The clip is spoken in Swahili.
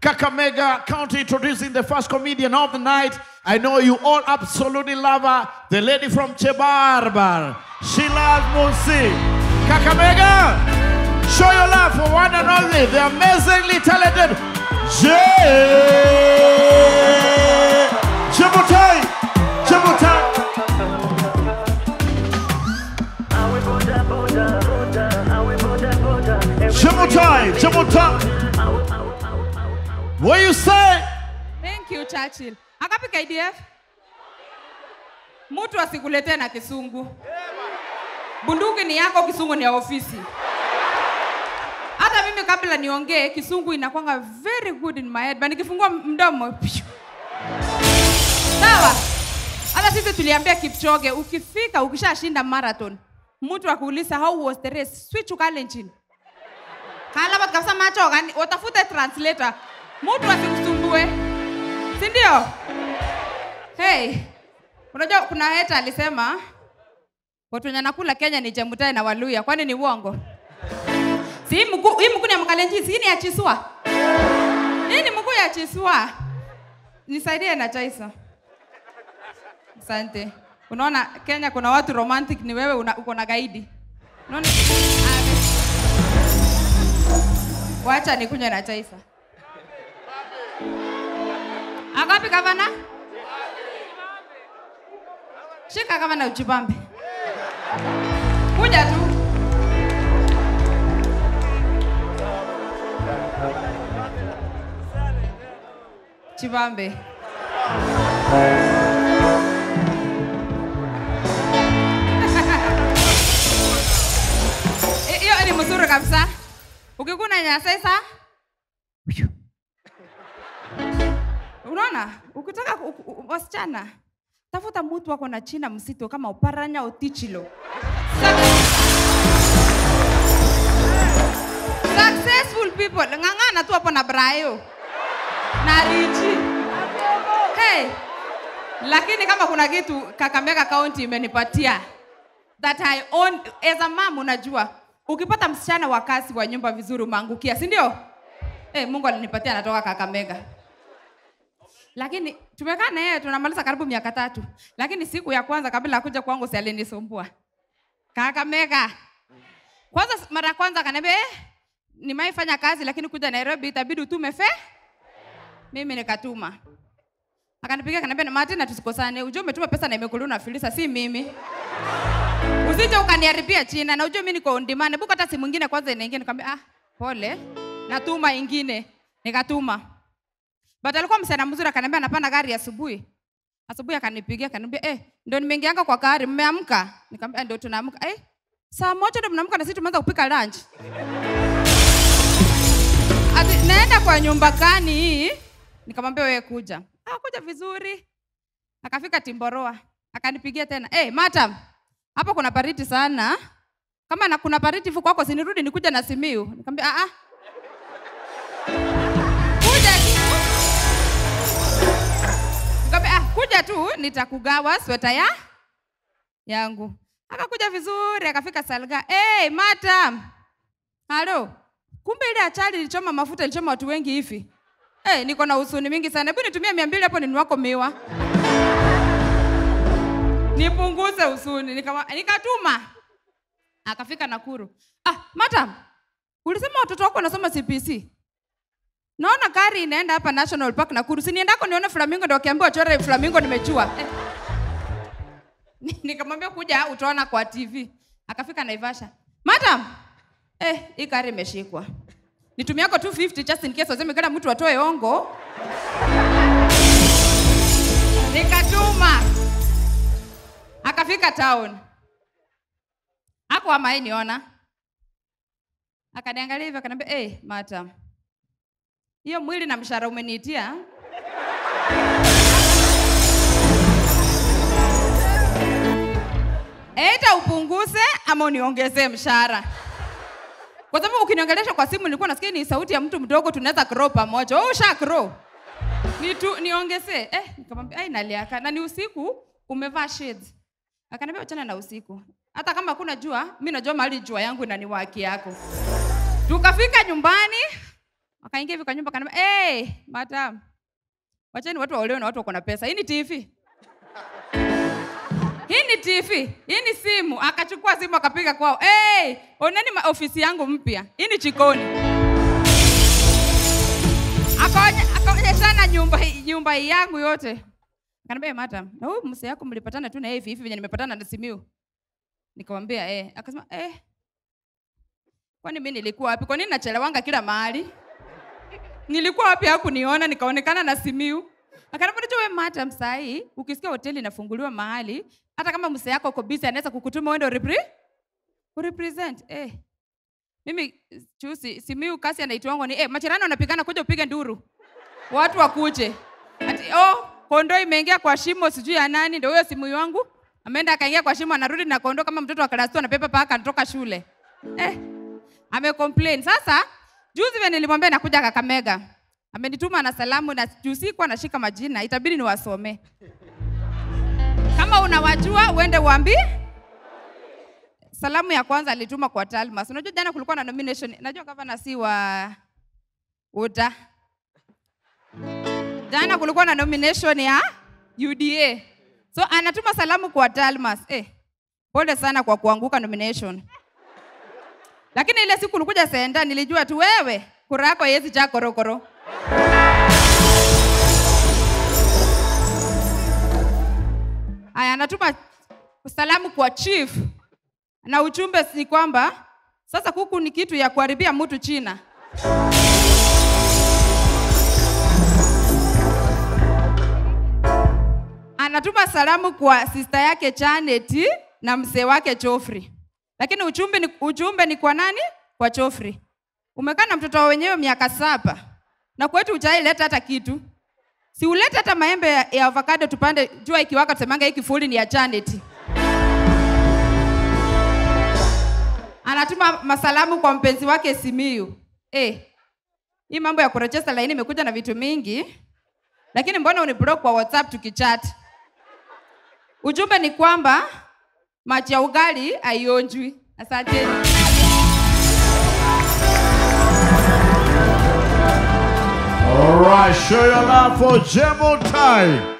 Kakamega County, introducing the first comedian of the night. I know you all absolutely love her. The lady from Chebarbar. She loves music. Kakamega, show your love for one and only, the amazingly talented Jemutai. Jemutai. Jemutai. Jemutai. What you say? Thank you, Churchill. Akapika IDF. Mtu asikulete na Kizungu. Bunduki ni yako, Kizungu ni ya ofisi. Hata mimi kabla niongee, Kizungu inakuanga very good in my head. Bani kifungua mdomo. Sawa. Hata sisi tuliambia Kipchoge, ukifika ukishashinda marathon, mtu akuuliza how was the race, switch ukale nchini. Kala bat kabisa macho gani, watafute translator. Mtu asikusumbue. Si ndio? Hey. Unajua kuna heta alisema watu wenye nakula Kenya ni Jemutai na Waluya. Kwani ni uongo? Si hii mkuu ni ya Mkalenjin, si ni ya Chiswa. Hii ni mkuu ya Chiswa. Nisaidie na Chaisa. Asante. Unaona Kenya kuna watu romantic, ni wewe uko na gaidi. Unaona? Wacha nikunywe na Chaisa. Agapi gavana? Shika gavana ujibambe. Kuja tu. Chibambe. Hiyo ni mzuri kabisa. Ukikuna nyasesa. Unaona? Ukitaka wasichana, tafuta mtu wako na china msito kama Oparanya au Tichilo. Successful people. Ngangana tu hapo na Brayo. Na Richi. Hey. Lakini kama kuna kitu Kakamega County imenipatia that I own as a mom, unajua. Ukipata msichana wa kazi wa nyumba vizuri umeangukia, si ndio? Mungu alinipatia natoka Kakamega. Lakini tumekaa na yeye tunamaliza karibu miaka 3. Lakini siku ya kwanza kabla kuja kwangu si alinisumbua. Kakamega. Kwanza mara kwanza akaniambia nimeifanya kazi lakini kuja Nairobi itabidi utume fe. Mimi nikatuma. Akanipigia akaniambia Martina tusikosane. Unajua umetuma pesa na imekuluna filisa si mimi. Usije ukaniharibia China na unajua mimi niko on demand. Buka hata simu nyingine kwanza inaingia nikamwambia pole. Natuma ingine. Nikatuma. But alikuwa msana mzuri akaniambia anapanda gari asubuhi. Asubuhi akanipigia akaniambia ndio nimeingianga kwa gari mmeamka? Nikamwambia ndio tunaamka. Saa moja ndio mnaamka na sisi tumeanza kupika lunch. Naenda kwa nyumba gani hii? Nikamwambia wewe kuja. Kuja vizuri. Akafika Timboroa. Akanipigia tena. Madam, hapo kuna baridi sana. Kama kuna baridi huko kwako sinirudi nikuja na Simiu. Nikamwambia kuja tu nitakugawa sweta yangu. Akakuja vizuri, akafika Salga. Madam. Halo. Kumbe ile achali ilichoma mafuta ilichoma watu wengi hivi. Niko na huzuni mingi sana. Hebu nitumie 200 hapo ninunue miwa. Nipunguze huzuni. Nikatuma. Akafika Nakuru. Madam. Ulisema watoto wako wanasoma CPC. Naona gari inaenda hapa National Park Nakuru. Si niendako nione flamingo ndio wakiambiwa chore flamingo nimechua. Nikamwambia kuja utaona kwa TV. Akafika Naivasha. Madam. Hii gari imeshikwa. Nitumie yako 250 just in case waseme kada mtu atoe ongo. Nikatuma. Akafika town. Hapo ama niona. Akaniangalia hivi akaniambia madam. Hiyo mwili na mshahara umeniitia. Eta upunguze ama uniongezee mshahara. Kwa sababu ukiniongelesha kwa simu nilikuwa nasikia ni sauti ya mtu mdogo tunaweza grow pamoja. Usha grow. Niongezee. Nikamwambia naliaka. Na ni usiku umevaa shades. Akaniambia achana na usiku. Hata kama hakuna jua, mimi najua mahali jua yangu inaniwaki yako. Tukafika nyumbani. Akaingia hivi kwa nyumba akaniambia, madam. Wacheni watu waolewe na watu wako na pesa. Hii ni TV. Hii ni TV. Hii ni simu. Akachukua simu akapiga kwao. Oneni ofisi yangu mpya. Hii ni jikoni. Akaonyeshana nyumba yangu yote. Akaniambia, madam, na huyu mzee yako mlipatana tu na hivi venye nimepatana na Simiu. Nikamwambia, akasema, kwani mimi nilikuwa wapi? Kwa nini nachelewanga kila mahali? Nilikuwa wapi hakuniona nikaonekana na Simiu? Akaniambia, wewe madam, sahi ukisikia hoteli inafunguliwa mahali, hata kama mzee yako uko busy anaweza kukutuma uende represent. Mimi chusi Simiu kasi anaitwango ni machirano wanapigana kuja upige nduru. Watu wakuje. Ati kondoo imeingia kwa shimo sijui ya nani, ndio huyo Simiu wangu. Ameenda akaingia kwa shimo anarudi na kondoo kama mtoto wa class 2 anapepa paka anatoka shule. Amecomplain. Sasa juzi vile nilimwambia nakuja Kakamega. Amenituma na salamu na juzi kwa nashika majina, itabidi niwasome. Kama unawajua uende uambie. Salamu ya kwanza alituma kwa Talmas. Unajua jana kulikuwa na nomination. Najua gavana si wa Uta. Jana kulikuwa na nomination ya UDA. So anatuma salamu kwa Talmas. Pole sana kwa kuanguka nomination. Lakini ile siku ulikuja senda nilijua tu wewe kura yako yezi cha korokoro. Aya, anatuma salamu kwa chief. Na ujumbe ni kwamba sasa kuku ni kitu ya kuharibia mtu China. Anatuma salamu kwa sister yake Janet na mzee wake Joffrey. Lakini ujumbe ni kwa nani? Kwa Joffrey. Umekaa na mtoto wenyewe miaka 7. Na kwetu hujaileta hata kitu. Si ulete hata maembe ya avocado tupande jua ikiwaka tusemanga hii kifuli ni ya Janet. Anatuma masalamu kwa mpenzi wake Simiu. Hii mambo ya kurejesha line imekuja na vitu mingi. Lakini mbona uniblock kwa WhatsApp tukichat? Ujumbe ni kwamba maji ya ugali haionjwi. Asante. All right, show your love for Jemutai.